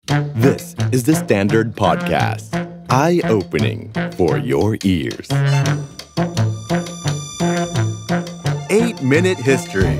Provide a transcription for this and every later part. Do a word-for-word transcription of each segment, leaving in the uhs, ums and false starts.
This is the Standard Podcast. Eye-opening for your ears. eight minute History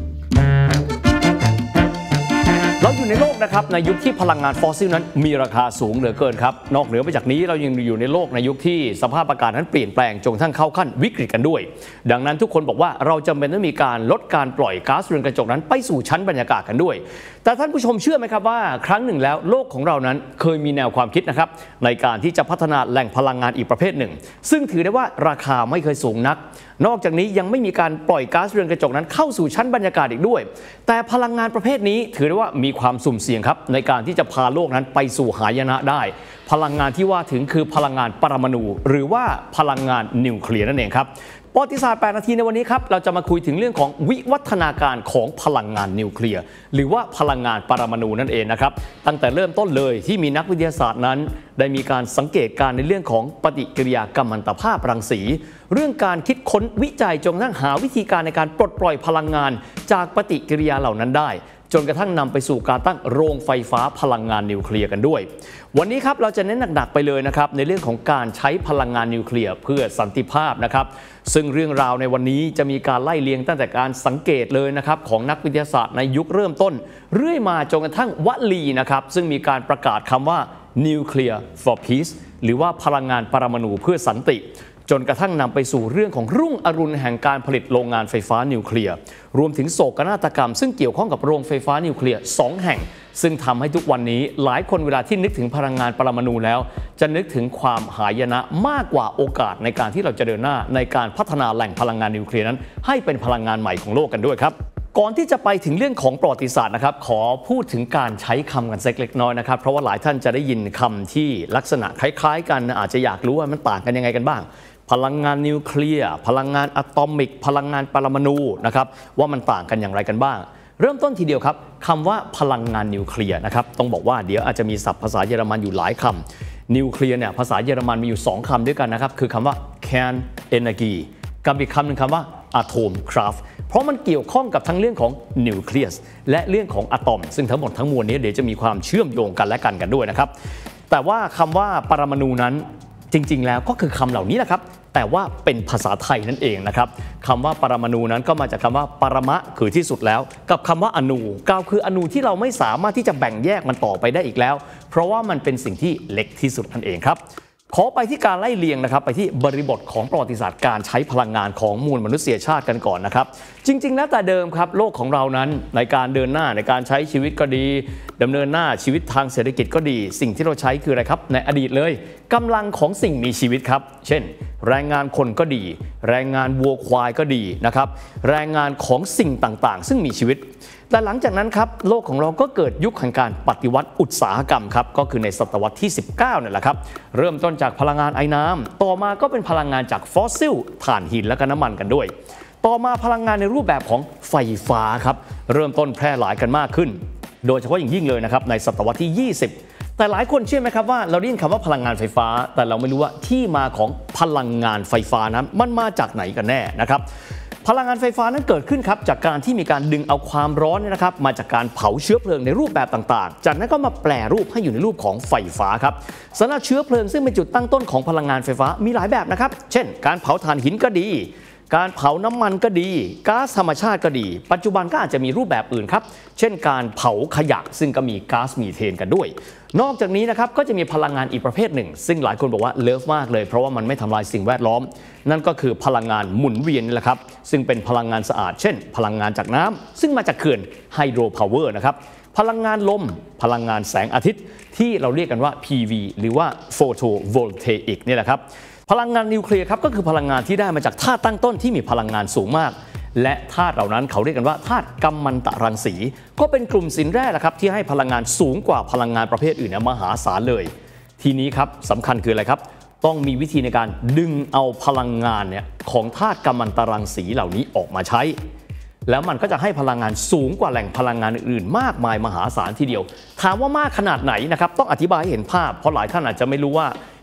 เราอยู่ในโลกนะครับในยุคที่พลังงานฟอสซิลนั้นมีราคาสูงเหลือเกินครับนอกเหนือไปจากนี้เรายังอยู่ในโลกในยุคที่สภาพอากาศนั้นเปลี่ยนแปลงจนกระทั่งเข้าขั้นวิกฤตกันด้วยดังนั้นทุกคนบอกว่าเราจำเป็นต้องมีการลดการปล่อยก๊าซเรือนกระจกนั้นไปสู่ชั้นบรรยากาศกันด้วยแต่ท่านผู้ชมเชื่อไหมครับว่าครั้งหนึ่งแล้วโลกของเรานั้นเคยมีแนวความคิดนะครับในการที่จะพัฒนาแหล่งพลังงานอีกประเภทหนึ่งซึ่งถือได้ว่าราคาไม่เคยสูงนักนอกจากนี้ยังไม่มีการปล่อยก๊าซเรือนกระจกนั้นเข้าสู่ชั้นบรรยากาศอีกด้วยแต่พลังงานประเภทนี้ถือได้ว่ามีความสุ่มเสี่ยงครับในการที่จะพาโลกนั้นไปสู่หายนะได้พลังงานที่ว่าถึงคือพลังงานปรมาณูหรือว่าพลังงานนิวเคลียร์นั่นเองครับประวัติศาสตร์แปดนาทีในวันนี้ครับเราจะมาคุยถึงเรื่องของวิวัฒนาการของพลังงานนิวเคลียร์หรือว่าพลังงานปรมาณูนั่นเองนะครับตั้งแต่เริ่มต้นเลยที่มีนักวิทยาศาสตร์นั้นได้มีการสังเกตการในเรื่องของปฏิกิริยากัมมันตภาพรังสีเรื่องการคิดค้นวิจัยจนกระทั่งหาวิธีการในการปลดปล่อยพลังงานจากปฏิกิริยาเหล่านั้นได้จนกระทั่งนำไปสู่การตั้งโรงไฟฟ้าพลังงานนิวเคลียร์กันด้วยวันนี้ครับเราจะเน้นหนักๆไปเลยนะครับในเรื่องของการใช้พลังงานนิวเคลียร์เพื่อสันติภาพนะครับซึ่งเรื่องราวในวันนี้จะมีการไล่เลียงตั้งแต่การสังเกตเลยนะครับของนักวิทยาศาสตร์ในยุคเริ่มต้นเรื่อยมาจนกระทั่งวลีนะครับซึ่งมีการประกาศคำว่า Nuclear for Peace หรือว่าพลังงานปรมาณูเพื่อสันติจนกระทั่งนำไปสู่เรื่องของรุ่งอรุณแห่งการผลิตโรงงานไฟฟ้านิวเคลียร์รวมถึงโศกนาฏกรรมซึ่งเกี่ยวข้องกับโรงไฟฟ้านิวเคลียร์สองแห่งซึ่งทำให้ทุกวันนี้หลายคนเวลาที่นึกถึงพลังงานปรมาณูแล้วจะนึกถึงความหายนะมากกว่าโอกาสในการที่เราจะเดินหน้าในการพัฒนาแหล่งพลังงานนิวเคลียร์นั้นให้เป็นพลังงานใหม่ของโลกกันด้วยครับก่อนที่จะไปถึงเรื่องของประวัติศาสตร์นะครับขอพูดถึงการใช้คำกันสักเล็กน้อยนะครับเพราะว่าหลายท่านจะได้ยินคำที่ลักษณะคล้ายๆกันอาจจะอยากรู้ว่ามันต่างกันยังไงกันบ้างพลังงานนิวเคลียร์พลังงานอะตอมิกพลังงานปรมาณูนะครับว่ามันต่างกันอย่างไรกันบ้างเริ่มต้นทีเดียวครับคำว่าพลังงานนิวเคลียร์นะครับต้องบอกว่าเดี๋ยวอาจจะมีศัพท์ภาษาเยอรมันอยู่หลายคำนิวเคลียร์เนี่ยภาษาเยอรมันมีอยู่สองคำด้วยกันนะครับคือคำว่า Kernenergie กับอีกคำหนึ่งคำว่า Atomkraft เพราะมันเกี่ยวข้องกับทั้งเรื่องของนิวเคลียสและเรื่องของอะตอมซึ่งทั้งหมดทั้งมวลนี้เดี๋ยวจะมีความเชื่อมโยงกันและกันกันด้วยนะครับแต่ว่าคำว่าปรมาณูนั้นจริงๆแล้วก็คือคำเหล่านี้แหละครับแต่ว่าเป็นภาษาไทยนั่นเองนะครับคำว่าปรมาณูนั้นก็มาจากคำว่าปรมะคือที่สุดแล้วกับคำว่าอนูกล่าวคืออนูที่เราไม่สามารถที่จะแบ่งแยกมันต่อไปได้อีกแล้วเพราะว่ามันเป็นสิ่งที่เล็กที่สุดนั่นเองครับขอไปที่การไล่เลียงนะครับไปที่บริบทของประวัติศาสตร์การใช้พลังงานของมวลมนุษยชาติกันก่อนนะครับจริงๆแล้วแต่เดิมครับโลกของเรานั้นในการเดินหน้าในการใช้ชีวิตก็ดีดำเนินหน้าชีวิตทางเศรษฐกิจก็ดีสิ่งที่เราใช้คืออะไรครับในอดีตเลยกำลังของสิ่งมีชีวิตครับเช่นแรงงานคนก็ดีแรงงานวัวควายก็ดีนะครับแรงงานของสิ่งต่างๆซึ่งมีชีวิตแต่หลังจากนั้นครับโลกของเราก็เกิดยุคแห่งการปฏิวัติอุตสาหกรรมครับก็คือในศตวรรษที่สิบเก้าเนี่ยแหละครับเริ่มต้นจากพลังงานไอ้น้ำต่อมาก็เป็นพลังงานจากฟอสซิลถ่านหินและก็น้ำมันกันด้วยต่อมาพลังงานในรูปแบบของไฟฟ้าครับเริ่มต้นแพร่หลายกันมากขึ้นโดยเฉพาะอย่างยิ่งเลยนะครับในศตวรรษที่ยี่สิบแต่หลายคนเชื่อไหมครับว่าเราได้ยินคำว่าพลังงานไฟฟ้าแต่เราไม่รู้ว่าที่มาของพลังงานไฟฟ้านั้นมันมาจากไหนกันแน่นะครับพลังงานไฟฟ้านั้นเกิดขึ้นครับจากการที่มีการดึงเอาความร้อนนะครับมาจากการเผาเชื้อเพลิงในรูปแบบต่างๆจากนั้นก็มาแปรรูปให้อยู่ในรูปของไฟฟ้าครับสำหรับเชื้อเพลิงซึ่งเป็นจุดตั้งต้นของพลังงานไฟฟ้ามีหลายแบบนะครับเช่นการเผาถ่านหินก็ดีการเผาน้ำมันก็ดีก๊าซธรรมชาติก็ดีปัจจุบันก็อาจจะมีรูปแบบอื่นครับเช่นการเผาขยะซึ่งก็มีก๊าซมีเทนกันด้วยนอกจากนี้นะครับก็จะมีพลังงานอีกประเภทหนึ่งซึ่งหลายคนบอกว่าเลิฟมากเลยเพราะว่ามันไม่ทำลายสิ่งแวดล้อมนั่นก็คือพลังงานหมุนเวียนนี่แหละครับซึ่งเป็นพลังงานสะอาดเช่นพลังงานจากน้ำซึ่งมาจากเขื่อนไฮโดรพาวเวอร์นะครับพลังงานลมพลังงานแสงอาทิตย์ที่เราเรียกกันว่า พี วี หรือว่าโฟโตโวลเทอิกนี่แหละครับพลังงานนิวเคลียร์ครับก็คือพลังงานที่ได้มาจากธาตุตั้งต้นที่มีพลังงานสูงมากและธาตุเหล่านั้นเขาเรียกกันว่าธาตุกัมมันตรังสีก็เป็นกลุ่มสินแร่แหละครับที่ให้พลังงานสูงกว่าพลังงานประเภทอื่นมหาศาลเลยทีนี้ครับสำคัญคืออะไรครับต้องมีวิธีในการดึงเอาพลังงานเนี่ยของธาตุกัมมันตรังสีเหล่านี้ออกมาใช้แล้วมันก็จะให้พลังงานสูงกว่าแหล่งพลังงานอื่นๆมากมายมหาศาลทีเดียวถามว่ามากขนาดไหนนะครับต้องอธิบายให้เห็นภาพเพราะหลายท่านอาจจะไม่รู้ว่า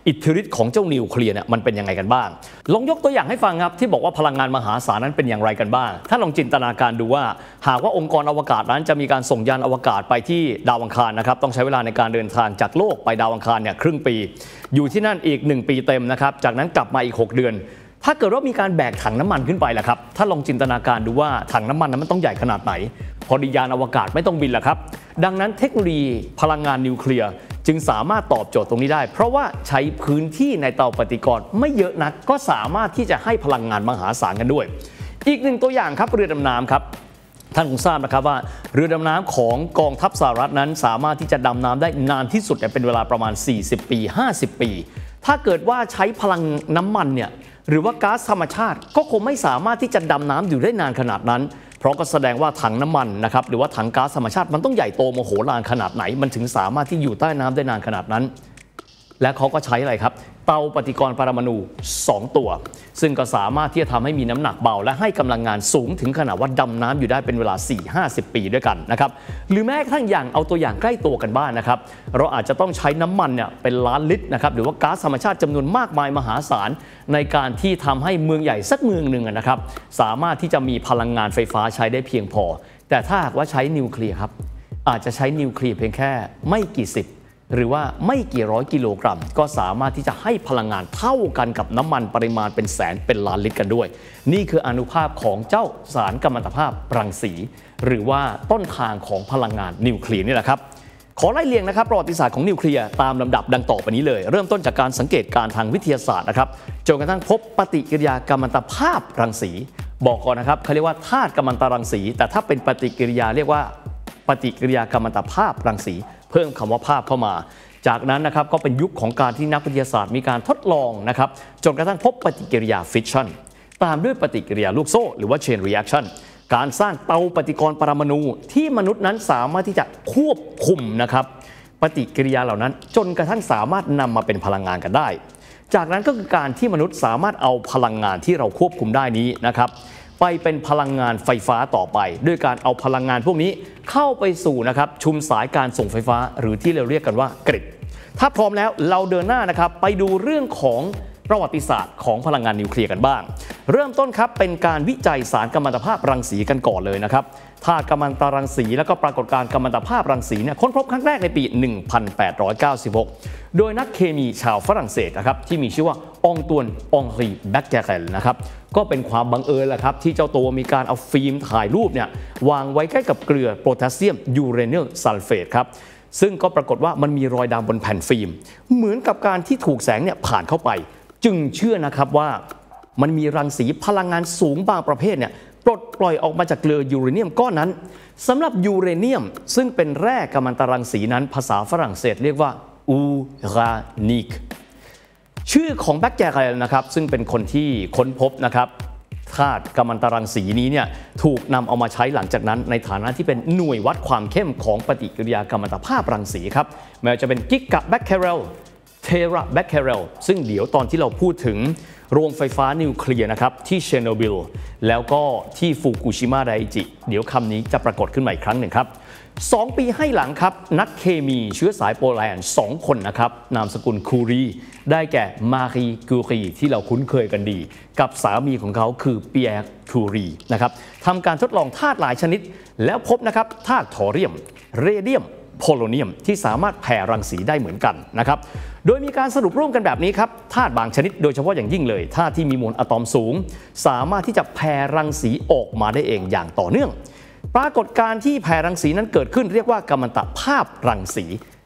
อิทธิฤทธิ์ของเจ้านิวเคลียร์เนี่ยมันเป็นยังไงกันบ้างลองยกตัวอย่างให้ฟังครับที่บอกว่าพลังงานมหาศาลนั้นเป็นอย่างไรกันบ้างถ้าลองจินตนาการดูว่าหากว่าองค์กรอวกาศนั้นจะมีการส่งยานอวกาศไปที่ดาวอังคารนะครับต้องใช้เวลาในการเดินทางจากโลกไปดาวอังคารเนี่ยครึ่งปีอยู่ที่นั่นอีกหนึ่งปีเต็มนะครับจากนั้นกลับมาอีกหกเดือนถ้าเกิดว่ามีการแบกถังน้ำมันขึ้นไปล่ะครับถ้าลองจินตนาการดูว่าถังน้ำมันนั้นมันต้องใหญ่ขนาดไหนพอดียานอวกาศไม่ต้องบินล่ะครับดังนั้นเทคโนโลยีพลังงานนิวเคลียร์จึงสามารถตอบโจทย์ตรงนี้ได้เพราะว่าใช้พื้นที่ในเตาปฏิกรณ์ไม่เยอะนักก็สามารถที่จะให้พลังงานมหาศาลกันด้วยอีกหนึ่งตัวอย่างครับเรือดำน้ำครับท่านคงทราบนะครับว่าเรือดำน้ำของกองทัพสหรัฐนั้นสามารถที่จะดำน้ำได้นานที่สุดเป็นเวลาประมาณสี่สิบปีห้าสิบปีถ้าเกิดว่าใช้พลังน้ำมันเนี่ยหรือว่าก๊าซธรรมชาติก็คงไม่สามารถที่จะดำน้ำอยู่ได้นานขนาดนั้นเพราะก็แสดงว่าถังน้ำมันนะครับหรือว่าถังก๊าซธรรมชาติมันต้องใหญ่โตมโหฬารขนาดไหนมันถึงสามารถที่อยู่ใต้น้ำได้นานขนาดนั้นและเขาก็ใช้อะไรครับเตาปฏิกรณ์ปรมาณูสองตัวซึ่งก็สามารถที่จะทำให้มีน้ำหนักเบาและให้กำลังงานสูงถึงขนาดว่าดำน้ำอยู่ได้เป็นเวลา สี่ถึงห้าสิบ ปีด้วยกันนะครับหรือแม้กระทั่งอย่างเอาตัวอย่างใกล้ตัวกันบ้าง น, นะครับเราอาจจะต้องใช้น้ำมันเนี่ยเป็นล้านลิตรนะครับหรือว่าก๊าซธรรมชาติจำนวนมากมายมหาศาลในการที่ทำให้เมืองใหญ่สักเมืองหนึ่งนะครับสามารถที่จะมีพลังงานไฟฟ้าใช้ได้เพียงพอแต่ถ้าหากว่าใช้นิวเคลียร์ครับอาจจะใช้นิวเคลียร์เพียงแค่ไม่กี่สิบหรือว่าไม่กี่ร้อยกิโลกรัมก็สามารถที่จะให้พลังงานเท่ากันกับน้ำมันปริมาณเป็นแสนเป็นล้านลิตรกันด้วยนี่คืออานุภาพของเจ้าสารกัมมันตภาพรังสีหรือว่าต้นทางของพลังงานนิวเคลียร์นี่แหละครับขอไล่เรียงนะครับประวัติศาสตร์ของนิวเคลียร์ตามลำดับดังต่อไปนี้เลยเริ่มต้นจากการสังเกตการทางวิทยาศาสตร์นะครับจนกระทั่งพบปฏิกิริยากัมมันตภาพรังสีบอกก่อนนะครับเขาเรียกว่าธาตุกัมมันตรังสีแต่ถ้าเป็นปฏิกิริยาเรียกว่าปฏิกิริยากัมมันตภาพรังสีเพิ่มคำว่าภาพเข้ามาจากนั้นนะครับก็เป็นยุคของการที่นักวิทยาศาสตร์มีการทดลองนะครับจนกระทั่งพบปฏิกิริยาฟิชชันตามด้วยปฏิกิริยาลูกโซ่หรือว่า chain reaction การสร้างเตาปฏิกรณ์ปรมาณูที่มนุษย์นั้นสามารถที่จะควบคุมนะครับปฏิกิริยาเหล่านั้นจนกระทั่งสามารถนำมาเป็นพลังงานกันได้จากนั้นก็คือการที่มนุษย์สามารถเอาพลังงานที่เราควบคุมได้นี้นะครับไปเป็นพลังงานไฟฟ้าต่อไปด้วยการเอาพลังงานพวกนี้เข้าไปสู่นะครับชุมสายการส่งไฟฟ้าหรือที่เราเรียกกันว่ากริดถ้าพร้อมแล้วเราเดินหน้านะครับไปดูเรื่องของประวัติศาสตร์ของพลังงานนิวเคลียร์กันบ้างเริ่มต้นครับเป็นการวิจัยสารกัมมันตภาพรังสีกันก่อนเลยนะครับธาตุกัมมันตรังสีและก็ปรากฏการณ์กัมมันตภาพรังสีเนี่ยค้นพบครั้งแรกในปี หนึ่งพันแปดร้อยเก้าสิบหก โดยนักเคมีชาวฝรั่งเศสนะครับที่มีชื่อว่าองตวนองรีแบคเกเรลนะครับก็เป็นความบังเอิญแหละครับที่เจ้าตัวมีการเอาฟิล์มถ่ายรูปเนี่ยวางไว้ใกล้กับเกลือโพแทสเซียมยูเรเนียลซัลเฟตครับซึ่งก็ปรากฏว่ามันมีรอยดำบนแผ่นฟิล์มเหมือนกับการที่ถูกแสงเนี่ยผ่านเข้าไปจึงเชื่อนะครับว่ามันมีรังสีพลังงานสูงบางประเภทเนี่ยปลดปล่อยออกมาจากเกลือยูเรเนียมก้อนนั้นสำหรับยูเรเนียมซึ่งเป็นแร่กัมมันตรังสีนั้นภาษาฝรั่งเศสเรียกว่าอูรานิกชื่อของแบคเกเรลนะครับซึ่งเป็นคนที่ค้นพบนะครับธาตุกัมมันตรังสีนี้เนี่ยถูกนำเอามาใช้หลังจากนั้นในฐานะที่เป็นหน่วยวัดความเข้มของปฏิกิริยากัมมันตภาพรังสีครับไม่ว่าจะเป็นกิกะแบคเคเรลเทราแบคเคเรลซึ่งเดี๋ยวตอนที่เราพูดถึงโรงไฟฟ้านิวเคลียร์นะครับที่เชอร์โนบิลแล้วก็ที่ฟุกุชิมะไดจิเดี๋ยวคำนี้จะปรากฏขึ้นมาอีกครั้งหนึ่งครับสองปีให้หลังครับนักเคมีเชื้อสายโปแลนด์สองคนนะครับนามสกุลคูรีได้แก่มารีคูรีที่เราคุ้นเคยกันดีกับสามีของเขาคือเปียร์คูรีนะครับทำการทดลองธาตุหลายชนิดแล้วพบนะครับธาตุทอเรียมเรเดียมโพโลเนียมที่สามารถแผ่รังสีได้เหมือนกันนะครับโดยมีการสรุปร่วมกันแบบนี้ครับธาตุบางชนิดโดยเฉพาะอย่างยิ่งเลยธาตุที่มีมวลอะตอมสูงสามารถที่จะแผ่รังสีออกมาได้เองอย่างต่อเนื่องปรากฏการณ์ที่แผ่รังสีนั้นเกิดขึ้นเรียกว่ากัมมันตภาพรังสี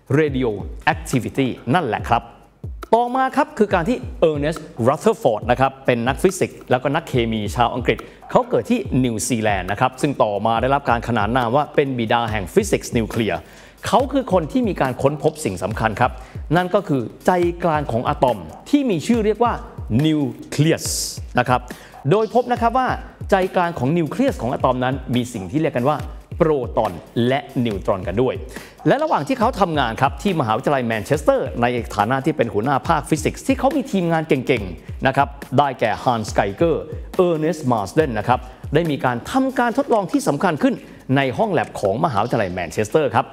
radioactivity นั่นแหละครับต่อมาครับคือการที่เออร์เนสต์ รัธเทอร์ฟอร์ดนะครับเป็นนักฟิสิกส์แล้วก็นักเคมีชาวอังกฤษเขาเกิดที่นิวซีแลนด์นะครับซึ่งต่อมาได้รับการขนานนามว่าเป็นบิดาแห่งฟิสิกส์นิวเคลียร์เขาคือคนที่มีการค้นพบสิ่งสำคัญครับนั่นก็คือใจกลางของอะตอมที่มีชื่อเรียกว่านิวเคลียสนะครับโดยพบนะครับว่าใจกลางของนิวเคลียสของอะตอมนั้นมีสิ่งที่เรียกกันว่าโปรตอนและนิวตรอนกันด้วยและระหว่างที่เขาทำงานครับที่มหาวิทยาลัยแมนเชสเตอร์ในฐานะที่เป็นหัวหน้าภาคฟิสิกส์ที่เขามีทีมงานเก่งๆนะครับได้แก่ฮันส์ไกเกอร์เออร์เนสต์ มาร์สเดนนะครับได้มีการทำการทดลองที่สำคัญขึ้นในห้องแลบของมหาวิทยาลัยแมนเชสเตอร์ครับ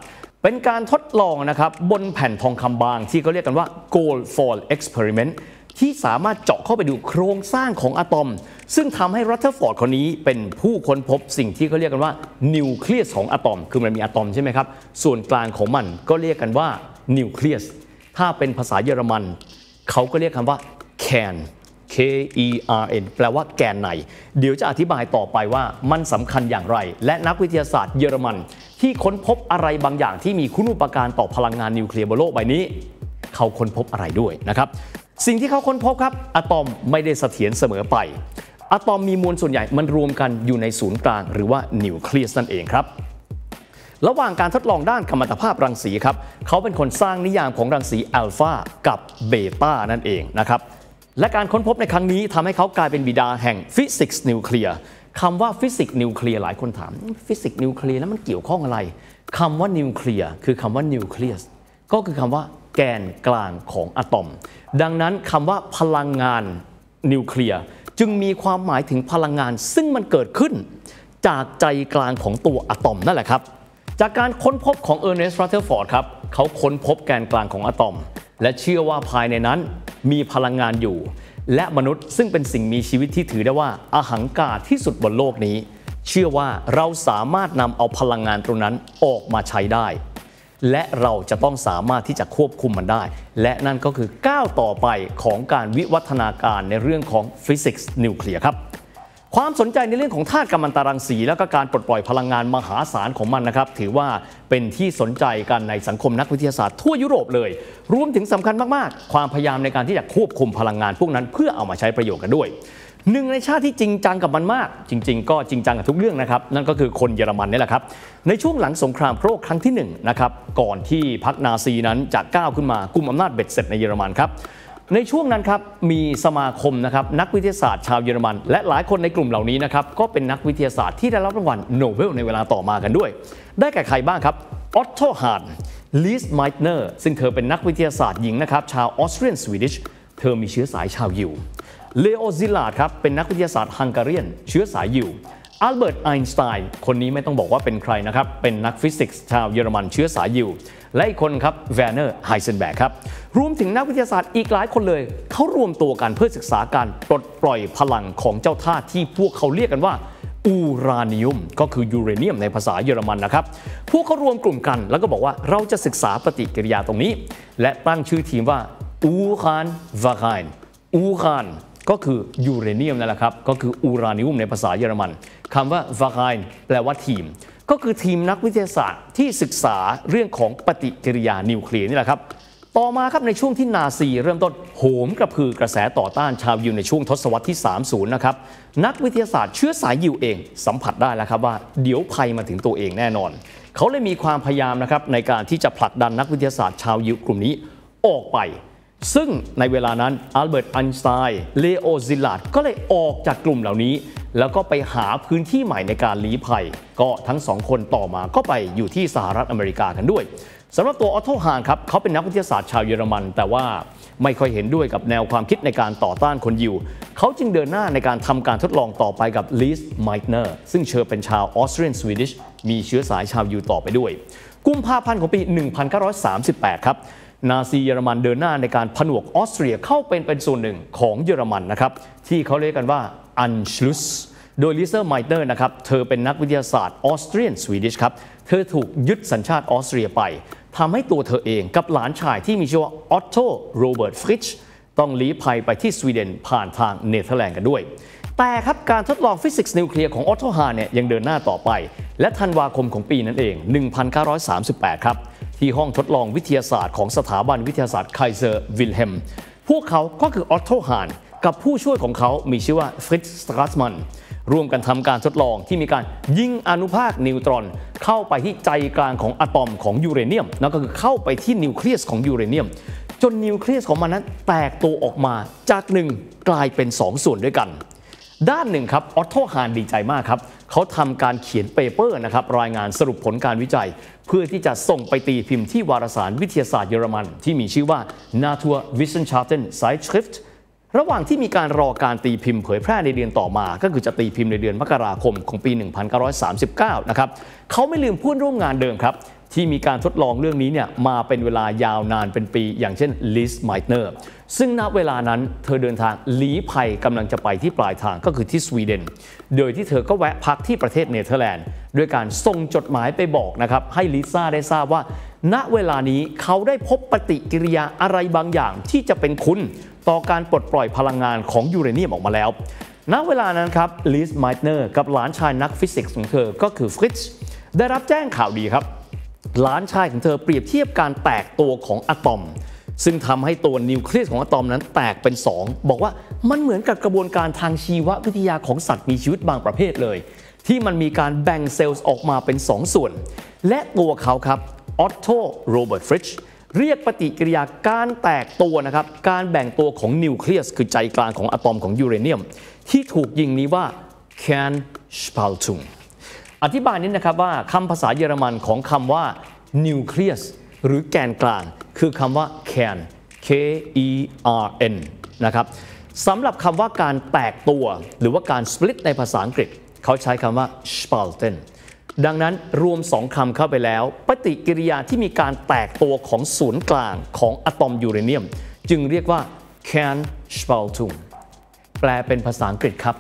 เป็นการทดลองนะครับบนแผ่นทองคำบางที่เขาเรียกกันว่า Gold Foil Experiment ที่สามารถเจาะเข้าไปดูโครงสร้างของอะตอมซึ่งทำให้รัตเทอร์ฟอร์ดคนนี้เป็นผู้ค้นพบสิ่งที่เขาเรียกกันว่านิวเคลียสของอะตอมคือมันมีอะตอมใช่ไหมครับส่วนกลางของมันก็เรียกกันว่านิวเคลียสถ้าเป็นภาษาเยอรมันเขาก็เรียกคำว่า can K E R N แปลว่าแกนในเดี๋ยวจะอธิบายต่อไปว่ามันสำคัญอย่างไรและนักวิทยาศาสตร์เยอรมันที่ค้นพบอะไรบางอย่างที่มีคุณูปการต่อพลังงานนิวเคลียร์บนโลกใบนี้เขาค้นพบอะไรด้วยนะครับสิ่งที่เขาค้นพบครับอะตอมไม่ได้เสถียรเสมอไปอะตอมมีมวลส่วนใหญ่มันรวมกันอยู่ในศูนย์กลางหรือว่านิวเคลียสนั่นเองครับระหว่างการทดลองด้านกัมมันตภาพรังสีครับเขาเป็นคนสร้างนิยามของรังสีอัลฟากับเบต้านั่นเองนะครับและการค้นพบในครั้งนี้ทำให้เขากลายเป็นบิดาแห่งฟิสิกส์นิวเคลียร์คำว่าฟิสิกส์นิวเคลียร์หลายคนถามฟิสิกส์นิวเคลียร์แล้วมันเกี่ยวข้องอะไรคำว่านิวเคลียร์คือคำว่านิวเคลียสก็คือคำว่าแกนกลางของอะตอมดังนั้นคำว่าพลังงานนิวเคลียร์จึงมีความหมายถึงพลังงานซึ่งมันเกิดขึ้นจากใจกลางของตัวอะตอมนั่นแหละครับจากการค้นพบของเออร์เนสต์ รัตเทอร์ฟอร์ดครับเขาค้นพบแกนกลางของอะตอมและเชื่อว่าภายในนั้นมีพลังงานอยู่และมนุษย์ซึ่งเป็นสิ่งมีชีวิตที่ถือได้ว่าอหังการที่สุดบนโลกนี้เชื่อว่าเราสามารถนำเอาพลังงานตรงนั้นออกมาใช้ได้และเราจะต้องสามารถที่จะควบคุมมันได้และนั่นก็คือก้าวต่อไปของการวิวัฒนาการในเรื่องของฟิสิกส์นิวเคลียร์ครับความสนใจในเรื่องของธาตุกัมมันตรังสีและก็การปลดปล่อยพลังงานมหาศาลของมันนะครับถือว่าเป็นที่สนใจกันในสังคมนักวิทยาศาสตร์ทั่วยุโรปเลยรวมถึงสำคัญมากๆความพยายามในการที่จะควบคุมพลังงานพวกนั้นเพื่อเอามาใช้ประโยชน์กันด้วยหนึ่งในชาติที่จริงจังกับมันมากจริงๆก็จริงจังกับทุกเรื่องนะครับนั่นก็คือคนเยอรมันนี่แหละครับในช่วงหลังสงครามโลกครั้งที่หนึ่งนะครับก่อนที่พรรคนาซีนั้นจะก้าวขึ้นมากุมอำนาจเบ็ดเสร็จในเยอรมันครับในช่วงนั้นครับมีสมาคมนะครับนักวิทยาศาสตร์ชาวเยอรมันและหลายคนในกลุ่มเหล่านี้นะครับก็เป็นนักวิทยาศาสตร์ที่ได้รับรางวัลโนเบลในเวลาต่อมากันด้วยได้แก่ใครบ้างครับออตโต ฮาน ลิส ไมท์เนอร์ซึ่งเธอเป็นนักวิทยาศาสตร์หญิงนะครับชาวออสเตรียนสวีดิชเธอมีเชื้อสายชาวยิวเลโอ ซิลลาร์ดครับเป็นนักวิทยาศาสตร์ฮังการีเชื้อสายยิวอัลเบิร์ต ไอน์สไตน์คนนี้ไม่ต้องบอกว่าเป็นใครนะครับเป็นนักฟิสิกส์ชาวเยอรมันเชื้อสายยิวและอีกคนครับเวอร์เนอร์ ไฮเซนแบร์กครับรวมถึงนักวิทยาศาสตร์อีกหลายคนเลยเขารวมตัวกันเพื่อศึกษาการปลดปล่อยพลังของเจ้าธาตุที่พวกเขาเรียกกันว่าอูรานิอุมก็คือยูเรเนียมในภาษาเยอรมันนะครับพวกเขารวมกลุ่มกันแล้วก็บอกว่าเราจะศึกษาปฏิกิริยาตรงนี้และตั้งชื่อทีมว่าอูคานวาไคน์อูคานก็คือยูเรเนียมนั่นแหละครับก็คืออูรานิอุมในภาษาเยอรมันคำว่าวาไคน์แปลว่าทีมก็คือทีมนักวิทยาศาสตร์ที่ศึกษาเรื่องของปฏิกิริยานิวเคลียร์นี่แหละครับต่อมาครับในช่วงที่นาซีเริ่มต้นโหมกระพือกระแสต่อต้านชาวยิวในช่วงทศวรรษที่สามสิบนะครับนักวิทยาศาสตร์เชื้อสายยิวเองสัมผัสได้แล้วครับว่าเดี๋ยวภัยมาถึงตัวเองแน่นอนเขาเลยมีความพยายามนะครับในการที่จะผลักดันนักวิทยาศาสตร์ชาวยิวกลุ่มนี้ออกไปซึ่งในเวลานั้นอัลเบิร์ต ไอน์สไตน์เลโอ ซิลลาร์ดก็เลยออกจากกลุ่มเหล่านี้แล้วก็ไปหาพื้นที่ใหม่ในการลี้ภัยก็ทั้งสองคนต่อมาก็ไปอยู่ที่สหรัฐอเมริกากันด้วยสำหรับตัวออตโต ฮานครับเขาเป็นนักวิทยาศาสตร์ชาวเยอรมันแต่ว่าไม่ค่อยเห็นด้วยกับแนวความคิดในการต่อต้านคนยิวเขาจึงเดินหน้าในการทำการทดลองต่อไปกับลิส ไมท์เนอร์ซึ่งเธอเป็นชาวออสเตรียนสวีดิชมีเชื้อสายชาวยิวต่อไปด้วยกุมภาพันธ์ของปีหนึ่งพันเก้าร้อยสามสิบแปดครับนาซีเยอรมันเดินหน้าในการผนวกออสเตรียเข้าเป็นเป็นส่วนหนึ่งของเยอรมันนะครับที่เขาเรียกกันว่าอันชลุสโดยลิเซอร์ ไมท์เนอร์นะครับเธอเป็นนักวิทยาศาสตร์ออสเตรียนสวีดิชครับเธอถูกยึดสัญชาติออสเตรียไปทำให้ตัวเธอเองกับหลานชายที่มีชื่อว่าออตโต โรเบิร์ต ฟริชต้องลี้ภัยไปที่สวีเดนผ่านทางเนเธอร์แลนด์กันด้วยแต่ครับการทดลองฟิสิกส์นิวเคลียร์ของออตโต ฮานเนี่ยยังเดินหน้าต่อไปและธันวาคมของปีนั้นเองหนึ่งพันเก้าร้อยสามสิบแปดครับที่ห้องทดลองวิทยาศาสตร์ของสถาบันวิทยาศาสตร์ไคเซอร์วิลเฮมพวกเขาก็คือออตโต ฮานกับผู้ช่วยของเขามีชื่อว่าฟริตซ์ สตรัสมันร่วมกันทำการทดลองที่มีการยิงอนุภาคนิวตรอนเข้าไปที่ใจกลางของอะตอมของยูเรเนียมนั่นก็คือเข้าไปที่นิวเคลียสของยูเรเนียมจนนิวเคลียสของมันนั้นแตกตัวออกมาจากหนึ่งกลายเป็นสองส่วนด้วยกันด้านหนึ่งครับออตโต ฮานดีใจมากครับเขาทำการเขียนเปเปอร์นะครับรายงานสรุปผลการวิจัยเพื่อที่จะส่งไปตีพิมพ์ที่วารสารวิทยาศาสตร์เยอรมันที่มีชื่อว่า Naturwissenschaften Zeitschrift ระหว่างที่มีการรอการตีพิมพ์เผยแพร่ในเดือนต่อมาก็คือจะตีพิมพ์ในเดือนมกราคมของปีหนึ่งพันเก้าร้อยสามสิบเก้านะครับเขาไม่ลืมเพื่อนร่วมงานเดิมครับที่มีการทดลองเรื่องนี้เนี่ยมาเป็นเวลายาวนานเป็นปีอย่างเช่นลิสไมเนอร์ซึ่งณเวลานั้นเธอเดินทางลี้ภัยกำลังจะไปที่ปลายทางก็คือที่สวีเดนโดยที่เธอก็แวะพักที่ประเทศเนเธอร์แลนด์ด้วยการส่งจดหมายไปบอกนะครับให้ลิซ่าได้ทราบว่าณเวลานี้เขาได้พบปฏิกิริยาอะไรบางอย่างที่จะเป็นคุณต่อการปลดปล่อยพลังงานของยูเรเนียมออกมาแล้วณเวลานั้นครับลิสไมเนอร์กับหลานชายนักฟิสิกส์ของเธอก็คือฟริตซ์ได้รับแจ้งข่าวดีครับหลานชายของเธอเปรียบเทียบการแตกตัวของอะตอมซึ่งทำให้ตัวนิวเคลียสของอะตอมนั้นแตกเป็นสองบอกว่ามันเหมือนกับกระบวนการทางชีววิทยาของสัตว์มีชีวิตบางประเภทเลยที่มันมีการแบ่งเซลล์ออกมาเป็นสองส่วนและตัวเขาครับออตโตโรเบิร์ตฟริตซ์เรียกปฏิกิริยาการแตกตัวนะครับการแบ่งตัวของนิวเคลียสคือใจกลางของอะตอมของยูเรเนียมที่ถูกยิงนี้ว่า Kernspaltung อธิบายนี้นะครับว่าคำภาษาเยอรมันของคำว่านิวเคลียสหรือแกนกลางคือคำว่า Kern K E R N นะครับสำหรับคำว่าการแตกตัวหรือว่าการ split ในภาษาอังกฤษเขาใช้คำว่า Spalten ดังนั้นรวมสองคำเข้าไปแล้วปฏิกิริยาที่มีการแตกตัวของศูนย์กลางของอะตอมยูเรเนียมจึงเรียกว่า Kernspaltung แปลเป็นภาษาอังกฤษครับ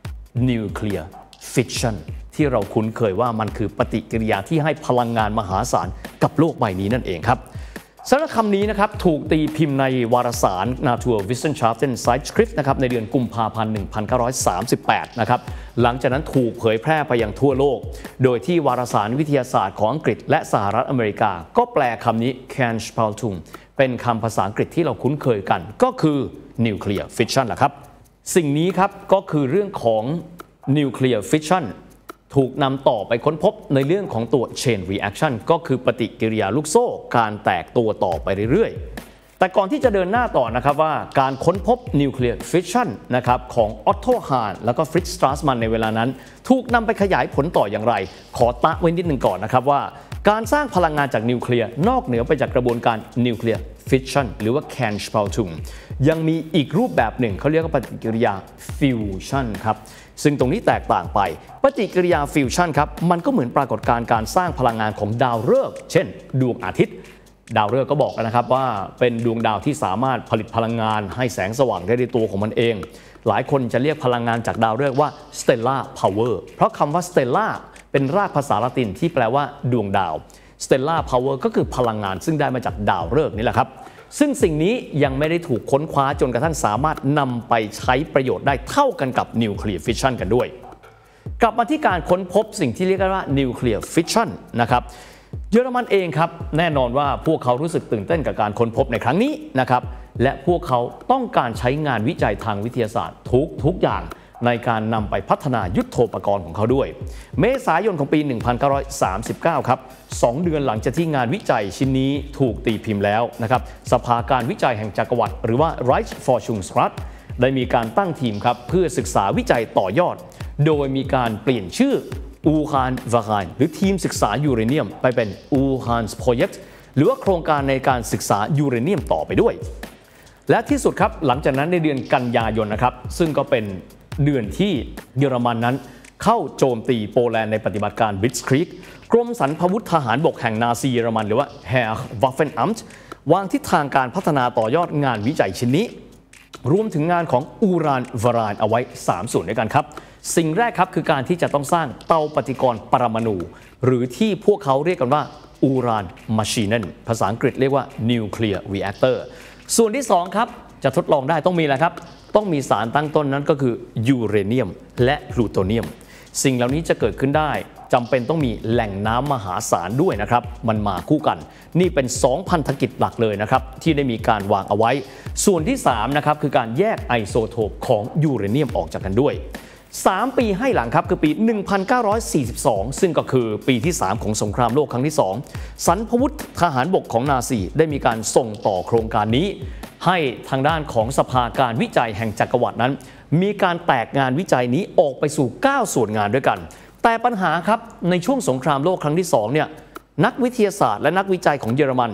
Nuclear Fission ที่เราคุ้นเคยว่ามันคือปฏิกิริยาที่ให้พลังงานมหาศาลกับโลกใบนี้นั่นเองครับสำหรับคำนี้นะครับถูกตีพิมพ์ในวารสาร Naturwissenschaften Zeitschrift นะครับในเดือนกุมภาพันธ์ หนึ่งพันเก้าร้อยสามสิบแปด นะครับหลังจากนั้นถูกเผยแพร่ไปยังทั่วโลกโดยที่วารสารวิทยาศาสตร์ของอังกฤษและสหรัฐอเมริกาก็แปลคำนี้ Kernspaltung เป็นคำภาษาอังกฤษที่เราคุ้นเคยกันก็คือ Nuclear Fission แหละครับสิ่งนี้ครับก็คือเรื่องของ Nuclear Fissionถูกนำต่อไปค้นพบในเรื่องของตัว Chain Reaction ก็คือปฏิกิริยาลูกโซ่การแตกตัวต่อไปเรื่อยๆแต่ก่อนที่จะเดินหน้าต่อนะครับว่าการค้นพบ Nuclear Fission นะครับของออตโต ฮาร์นแล้วก็ฟริตซ์ สตราสมันในเวลานั้นถูกนำไปขยายผลต่ออย่างไรขอตะไว้นิดหนึ่งก่อนนะครับว่าการสร้างพลังงานจากนิวเคลียร์นอกเหนือไปจากกระบวนการ Nuclear Fission หรือว่า Kernspaltung ยังมีอีกรูปแบบหนึ่งเขาเรียกว่าปฏิกิริยา Fusion ครับซึ่งตรงนี้แตกต่างไปปฏิกิริยาฟิวชั่นครับมันก็เหมือนปรากฏการณ์การสร้างพลังงานของดาวฤกษ์เช่นดวงอาทิตย์ดาวฤกษ์ก็บอกนะครับว่าเป็นดวงดาวที่สามารถผลิตพลังงานให้แสงสว่างได้ในตัวของมันเองหลายคนจะเรียกพลังงานจากดาวฤกษ์ว่า stellar power เพราะคำว่า stellar เป็นรากภาษาละตินที่แปลว่าดวงดาว stellar power ก็คือพลังงานซึ่งได้มาจากดาวฤกษ์นี่แหละครับซึ่งสิ่งนี้ยังไม่ได้ถูกค้นคว้าจนกระทั่งสามารถนำไปใช้ประโยชน์ได้เท่ากันกับนิวเคลียร์ฟิชชันกันด้วยกลับมาที่การค้นพบสิ่งที่เรียกว่านิวเคลียร์ฟิชชันนะครับเยอรมันเองครับแน่นอนว่าพวกเขารู้สึกตื่นเต้นกับการค้นพบในครั้งนี้นะครับและพวกเขาต้องการใช้งานวิจัยทางวิทยาศาสตร์ทุกทุกอย่างในการนำไปพัฒนายุทโธปกรณ์ของเขาด้วยเมษายนของปี หนึ่งพันเก้าร้อยสามสิบเก้า ครับสองเดือนหลังจากที่งานวิจัยชิ้นนี้ถูกตีพิมพ์แล้วนะครับสภาการวิจัยแห่งจักรวรรดิหรือว่า Reichsforschungsrat ได้มีการตั้งทีมครับเพื่อศึกษาวิจัยต่อยอดโดยมีการเปลี่ยนชื่อ Uran-Verein หรือทีมศึกษายูเรเนียมไปเป็น Uran's Project หรือว่าโครงการในการศึกษายูเรเนียมต่อไปด้วยและที่สุดครับหลังจากนั้นในเดือนกันยายนนะครับซึ่งก็เป็นเดือนที่เยอรมันนั้นเข้าโจมตีโปแลนด์ในปฏิบัติการ Blitzkrieg กรมสรรพาวุธทหารบกแห่งนาซีเยอรมันหรือว่า Heerwaffenamt วางทิศทางการพัฒนาต่อยอดงานวิจัยชิ้นนี้รวมถึงงานของ Uran-Verein เอาไว้สามส่วนด้วยกันครับสิ่งแรกครับคือการที่จะต้องสร้างเตาปฏิกรณ์ปรมาณูหรือที่พวกเขาเรียกกันว่า Uran Maschinen ภาษาอังกฤษเรียกว่า Nuclear Reactor ส่วนที่สองครับจะทดลองได้ต้องมีอะไรครับต้องมีสารตั้งต้นนั้นก็คือยูเรเนียมและพลูโตเนียมสิ่งเหล่านี้จะเกิดขึ้นได้จำเป็นต้องมีแหล่งน้ำมหาศาลด้วยนะครับมันมาคู่กันนี่เป็นสองพันธกิจหลักเลยนะครับที่ได้มีการวางเอาไว้ส่วนที่สามนะครับคือการแยกไอโซโทปของยูเรเนียมออกจากกันด้วยสามปีให้หลังครับคือปี หนึ่งพันเก้าร้อยสี่สิบสอง ซึ่งก็คือปีที่สามของสงครามโลกครั้งที่สองสรรพาวุธทหารบกของนาซีได้มีการส่งต่อโครงการนี้ให้ทางด้านของสภาการวิจัยแห่งจักรวรรดินั้นมีการแตกงานวิจัยนี้ออกไปสู่เก้าส่วนงานด้วยกันแต่ปัญหาครับในช่วงสงครามโลกครั้งที่สองเนี่ยนักวิทยาศาสตร์และนักวิจัยของเยอรมัน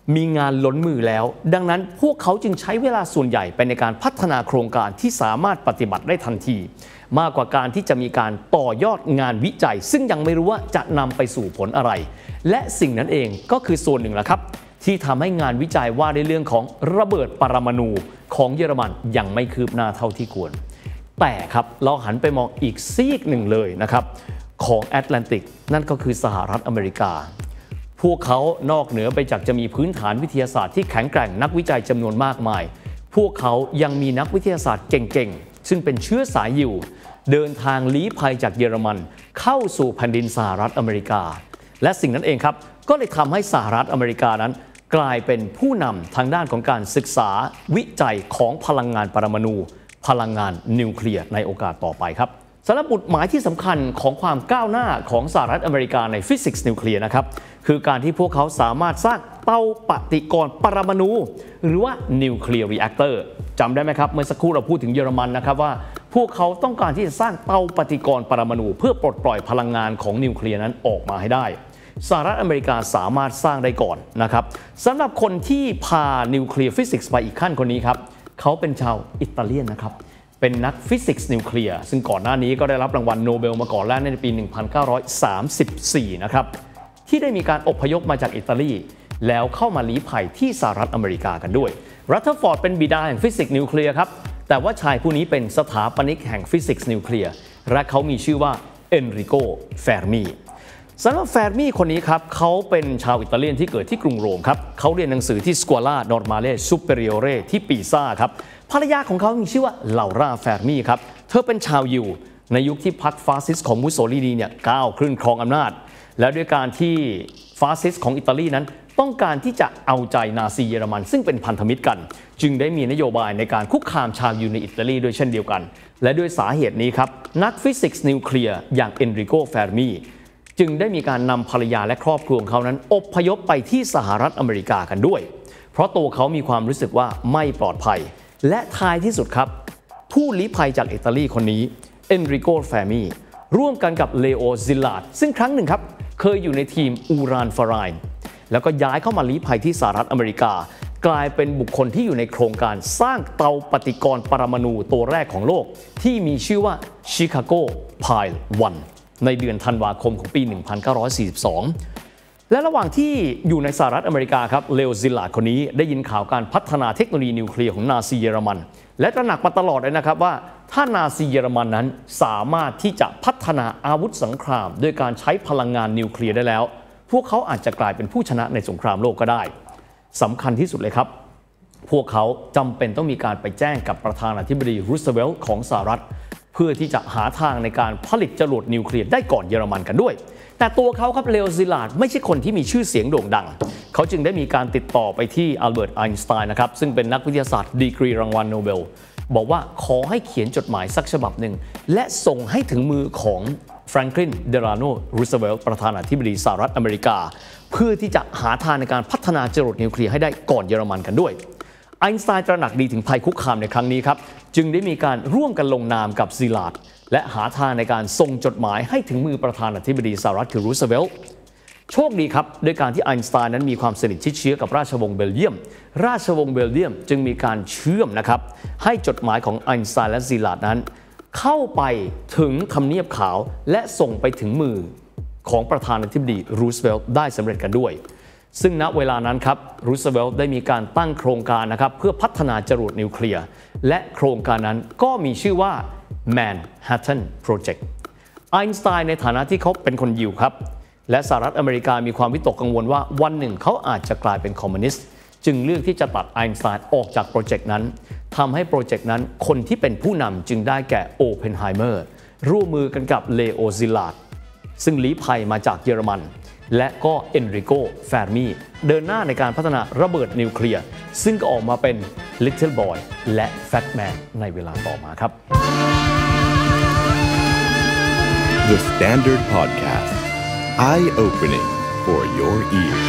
มีงานล้นมือแล้วดังนั้นพวกเขาจึงใช้เวลาส่วนใหญ่ไปในการพัฒนาโครงการที่สามารถปฏิบัติได้ทันทีมากกว่าการที่จะมีการต่อยอดงานวิจัยซึ่งยังไม่รู้ว่าจะนำไปสู่ผลอะไรและสิ่งนั้นเองก็คือส่วนหนึ่งแหละครับที่ทำให้งานวิจัยว่าในเรื่องของระเบิดปรมาณูของเยอรมันยังไม่คืบหน้าเท่าที่ควรแต่ครับเราหันไปมองอีกซีกหนึ่งเลยนะครับของแอตแลนติกนั่นก็คือสหรัฐอเมริกาพวกเขานอกเหนือไปจากจะมีพื้นฐานวิทยาศาสตร์ที่แข็งแกร่งนักวิจัยจำนวนมากมายพวกเขายังมีนักวิทยาศาสตร์เก่งๆซึ่งเป็นเชื้อสายยิวเดินทางลี้ภัยจากเยอรมันเข้าสู่แผ่นดินสหรัฐอเมริกาและสิ่งนั้นเองครับก็เลยทำให้สหรัฐอเมริกานั้นกลายเป็นผู้นำทางด้านของการศึกษาวิจัยของพลังงานปรมาณูพลังงานนิวเคลียร์ในโอกาสต่อไปครับสำหรับบุตรหมายที่สำคัญของความก้าวหน้าของสหรัฐอเมริกาในฟิสิกส์นิวเคลียร์นะครับคือการที่พวกเขาสามารถสร้างเตาปฏิกรณ์ปรมาณูหรือว่านิวเคลียร์รีแอคเตอร์จำได้ไหมครับเมื่อสักครู่เราพูดถึงเยอรมันนะครับว่าพวกเขาต้องการที่จะสร้างเตาปฏิกรณ์ปรมาณูเพื่อปลดปล่อยพลังงานของนิวเคลียร์นั้นออกมาให้ได้สหรัฐอเมริกาสามารถสร้างได้ก่อนนะครับสำหรับคนที่พานิวเคลียร์ฟิสิกส์ไปอีกขั้นคนนี้ครับเขาเป็นชาวอิตาเลียนนะครับเป็นนักฟิสิกส์นิวเคลียร์ซึ่งก่อนหน้านี้ก็ได้รับรางวัลโนเบลมาก่อนแล้วในปี หนึ่งพันเก้าร้อยสามสิบสี่ นะครับที่ได้มีการอพยพมาจากอิตาลีแล้วเข้ามาลี้ภัยที่สหรัฐอเมริกากันด้วยรัตเทอร์ฟอร์ดเป็นบิดาแห่งฟิสิกส์นิวเคลียร์ครับแต่ว่าชายผู้นี้เป็นสถาปนิกแห่งฟิสิกส์นิวเคลียร์และเขามีชื่อว่าเอนริโก เฟร์มีสำหรับเฟร์มีคนนี้ครับเขาเป็นชาวอิตาเลียนที่เกิดที่กรุงโรมครับเขาเรียนหนังสือที่ Scuola Normale Superiore ที่ปีซ่าครับภรรยาของเขามีชื่อว่าลาร่า เฟร์มีครับเธอเป็นชาวยิวในยุคที่พรรคฟาสซิสต์ของมุสโสลินีเนี่ยก้าวขึ้นครองอำนาจและด้วยการที่ฟาสซิสต์ของอิตาลีนั้นต้องการที่จะเอาใจนาซีเยอรมันซึ่งเป็นพันธมิตรกันจึงได้มีนโยบายในการคุกคามชาวยิวในอิตาลีด้วยเช่นเดียวกันและด้วยสาเหตุนี้ครับนักฟิสิกส์นิวเคลียร์อย่างเอนริโก เฟร์มีจึงได้มีการนำภรรยาและครอบครัวของเขานั้นอพยพไปที่สหรัฐอเมริกากันด้วยเพราะตัวเขามีความรู้สึกว่าไม่ปลอดภัยและท้ายที่สุดครับผู้ลี้ภัยจากอิตาลีคนนี้เอนริโก เฟร์มีร่วมกันกับเลโอ ซิลลาร์ดซึ่งครั้งหนึ่งครับเคยอยู่ในทีมอูรานฟารายน์แล้วก็ย้ายเข้ามาลี้ภัยที่สหรัฐอเมริกากลายเป็นบุคคลที่อยู่ในโครงการสร้างเตาปฏิกรณ์ปรมาณูตัวแรกของโลกที่มีชื่อว่าชิคาโกไพล์วันในเดือนธันวาคมของปี หนึ่งพันเก้าร้อยสี่สิบสอง และระหว่างที่อยู่ในสหรัฐอเมริกาครับเลโอ ซิลลาร์ดคนนี้ได้ยินข่าวการพัฒนาเทคโนโลยีนิวเคลียร์ของนาซีเยอรมันและตระหนักมาตลอดเลยนะครับว่าถ้านาซีเยอรมันนั้นสามารถที่จะพัฒนาอาวุธสงครามโดยการใช้พลังงานนิวเคลียร์ได้แล้วพวกเขาอาจจะกลายเป็นผู้ชนะในสงครามโลกก็ได้สำคัญที่สุดเลยครับพวกเขาจำเป็นต้องมีการไปแจ้งกับประธานาธิบดีรูสเวลต์ของสหรัฐเพื่อที่จะหาทางในการผลิตจรวดนิวเคลียร์ได้ก่อนเยอรมันกันด้วยแต่ตัวเขาครับเลโอ ซิลลาร์ดไม่ใช่คนที่มีชื่อเสียงโด่งดังเขาจึงได้มีการติดต่อไปที่อัลเบิร์ต ไอน์สไตน์นะครับซึ่งเป็นนักวิทยาศาสตร์ดีกรีรางวัลโนเบลบอกว่าขอให้เขียนจดหมายสักฉบับหนึ่งและส่งให้ถึงมือของแฟรงคลิน เดลาโน รูสเวลต์ประธานาธิบดีสหรัฐอเมริกาเพื่อที่จะหาทางในการพัฒนาจรวดนิวเคลียร์ให้ได้ก่อนเยอรมันกันด้วยไอน์สไตน์ตระหนักดีถึงภัยคุกคามในครั้งนี้ครับจึงได้มีการร่วมกันลงนามกับซิลลาร์ดและหาทางในการส่งจดหมายให้ถึงมือประธานาธิบดีสหรัฐคือรูสเวลต์โชคดีครับด้วยการที่ไอน์สไตน์นั้นมีความสนิทชิดเชื้อกับราชวงศ์เบลเยียมราชวงศ์เบลเยียมจึงมีการเชื่อมนะครับให้จดหมายของไอน์สไตน์และซิลลาร์ดนั้นเข้าไปถึงทำเนียบขาวและส่งไปถึงมือของประธานาธิบดีรูสเวลต์ได้สำเร็จกันด้วยซึ่งณเวลานั้นครับรูสเวลต์ได้มีการตั้งโครงการนะครับเพื่อพัฒนาจรวดนิวเคลียร์และโครงการนั้นก็มีชื่อว่า Manhattan Project ไอน์สไตน์ในฐานะที่เขาเป็นคนยิวครับและสหรัฐอเมริกามีความวิตกกังวลว่าวันหนึ่งเขาอาจจะกลายเป็นคอมมิวนิสต์จึงเลือกที่จะตัดไอน์สไตน์ออกจากโปรเจกต์นั้นทำให้โปรเจกต์นั้นคนที่เป็นผู้นำจึงได้แก่โอเพนไฮเมอร์ร่วมมือกันกับเลโอ ซิลลาร์ดซึ่งลี้ภัยมาจากเยอรมันและก็เอนริโก เฟร์มีเดินหน้าในการพัฒนาระเบิดนิวเคลียร์ซึ่งก็ออกมาเป็น Little Boy และ Fat Man ในเวลาต่อมาครับ The Standard Podcast Eye Opening for your ears